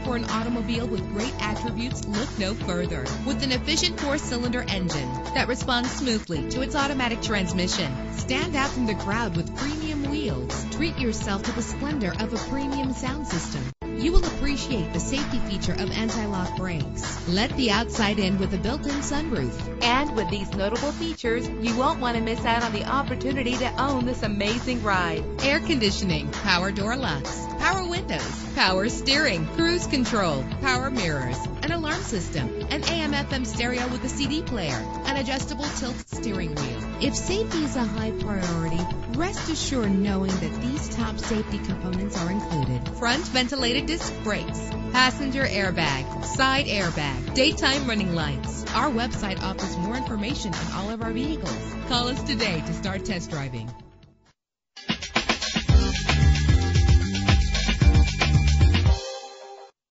for an automobile with great attributes, look no further. With an efficient 4-cylinder engine that responds smoothly to its automatic transmission, stand out from the crowd with premium wheels. Treat yourself to the splendor of a premium sound system. You will appreciate the safety feature of anti-lock brakes. Let the outside in with a built-in sunroof. And with these notable features, you won't want to miss out on the opportunity to own this amazing ride. Air conditioning, power door locks, power windows, power steering, cruise control, power mirrors, an alarm system, an AM/FM stereo with a CD player, an adjustable tilt steering wheel. If safety is a high priority, rest assured knowing that these top safety components are included. Front ventilated disc brakes, passenger airbag, side airbag, daytime running lights. Our website offers more information on all of our vehicles. Call us today to start test driving.